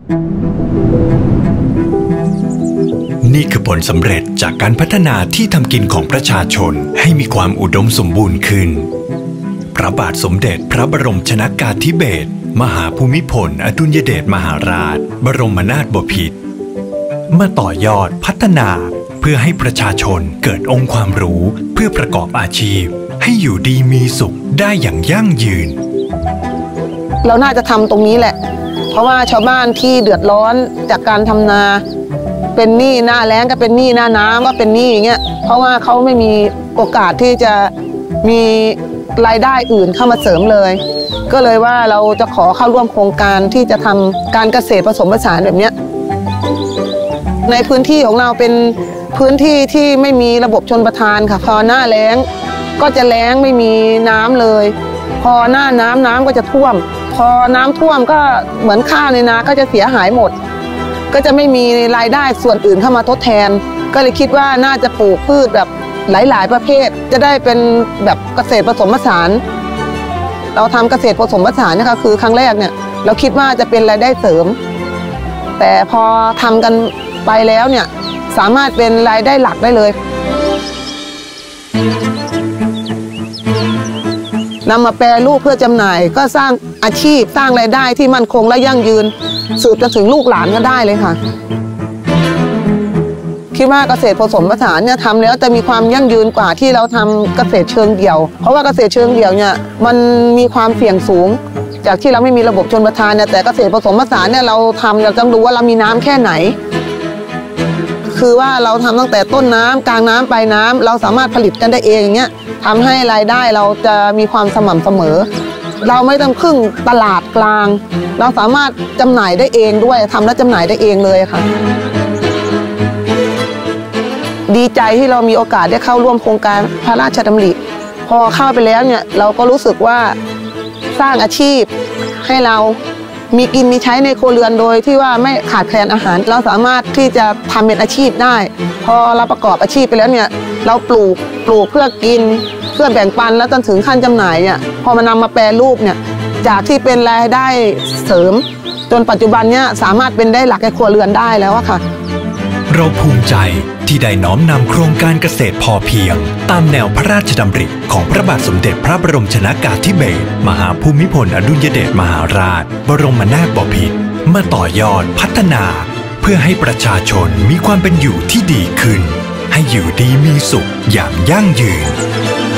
นี่คือผลสำเร็จจากการพัฒนาที่ทำกินของประชาชนให้มีความอุดมสมบูรณ์ขึ้นพระบาทสมเด็จพระบรมชนกาธิเบศรมหาภูมิพลอดุลยเดชมหาราชบรมนาถบพิตรมาต่อยอดพัฒนาเพื่อให้ประชาชนเกิดองค์ความรู้เพื่อประกอบอาชีพให้อยู่ดีมีสุขได้อย่างยั่งยืนเราน่าจะทำตรงนี้แหละเพราะว่าชาวบ้านที่เดือดร้อนจากการทำนาเป็นหนี้หน้าแล้งก็เป็นหนี้หน้าน้ำก็เป็นหนี้อย่างเงี้ยเพราะว่าเขาไม่มีโอกาสที่จะมีรายได้อื่นเข้ามาเสริมเลยก็เลยว่าเราจะขอเข้าร่วมโครงการที่จะทำการเกษตรผสมผสานแบบนี้ในพื้นที่ของเราเป็นพื้นที่ที่ไม่มีระบบชลประทานค่ะพอหน้าแล้งก็จะแล้งไม่มีน้ำเลยพอหน้าน้ำก็จะท่วมพอน้ำท่วมก็เหมือนข้าวในนาก็จะเสียหายหมดก็จะไม่มีรายได้ส่วนอื่นเข้ามาทดแทนก็เลยคิดว่าน่าจะปลูกพืชแบบหลายๆประเภทจะได้เป็นแบบเกษตรผสมผสานเราทำเกษตรผสมผสานนะคะคือครั้งแรกเนี่ยเราคิดว่าจะเป็นรายได้เสริมแต่พอทำกันไปแล้วเนี่ยสามารถเป็นรายได้หลักได้เลยนำมาแปรรูปเพื่อจำหน่ายก็สร้างอาชีพสร้างรายได้ที่มั่นคงและยั่งยืนสืบจนถึงลูกหลานก็ได้เลยค่ะคิดว่าเกษตรผสมผสานเนี่ยทำแล้วจะมีความยั่งยืนกว่าที่เราทำเกษตรเชิงเดี่ยวเพราะว่าเกษตรเชิงเดี่ยวเนี่ยมันมีความเสี่ยงสูงจากที่เราไม่มีระบบชลประทานเนี่ยแต่เกษตรผสมผสานเนี่ยเราต้องรู้ว่าเรามีน้ำแค่ไหนคือว่าเราทำตั้งแต่ต้นน้ำกลางน้ำปลายน้ำเราสามารถผลิตกันได้เองอย่างเงี้ยทำให้รายได้เราจะมีความสม่ำเสมอเราไม่ต้องพึ่งตลาดกลางเราสามารถจำหน่ายได้เองด้วยทำและจำหน่ายได้เองเลยค่ะดีใจที่เรามีโอกาสได้เข้าร่วมโครงการพระราชดำริพอเข้าไปแล้วเนี่ยเราก็รู้สึกว่าสร้างอาชีพให้เรามีกินมีใช้ในครัวเรือนโดยที่ว่าไม่ขาดแคลนอาหารเราสามารถที่จะทำเป็นอาชีพได้พอเราประกอบอาชีพไปแล้วเนี่ยเราปลูกเพื่อกินเพื่อแบ่งปันแล้วจนถึงขั้นจำหน่ายเนี่ยพอมานำมาแปรรูปเนี่ยจากที่เป็นรายได้เสริมจนปัจจุบันเนี่ยสามารถเป็นได้หลักในครัวเรือนได้แล้วอะค่ะเราภูมิใจที่ได้น้อมนำโครงการเกษตรพอเพียงตามแนวพระราชดำริของพระบาทสมเด็จพระบรมชนกาธิเบศรมหาภูมิพลอดุลยเดชมหาราชบรมนาถบพิตรมาต่อยอดพัฒนาเพื่อให้ประชาชนมีความเป็นอยู่ที่ดีขึ้นให้อยู่ดีมีสุขอย่างยั่งยืน